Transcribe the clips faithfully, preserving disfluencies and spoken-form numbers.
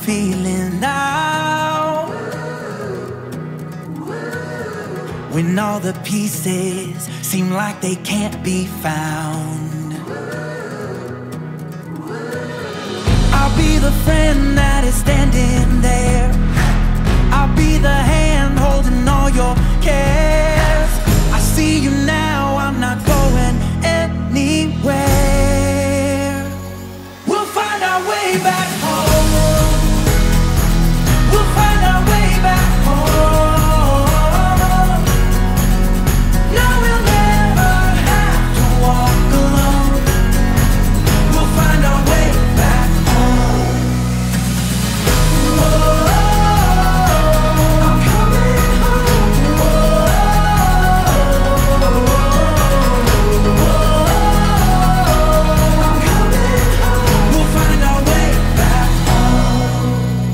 feeling now, when all the pieces seem like they can't be found. I'll be the friend that is standing there. I'll be the hand holding all your cares. I see you now, I'm not going anywhere. We'll find our way back home. We'll find our way back home. No, we'll never have to walk alone. We'll find our way back home. Whoa, I'm coming home. Whoa, I'm coming home. We'll find our way back home.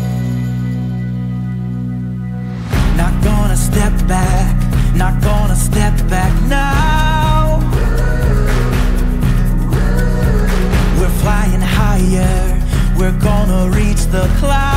Not gonna step back, not gonna step back now. We're flying higher, we're gonna reach the clouds.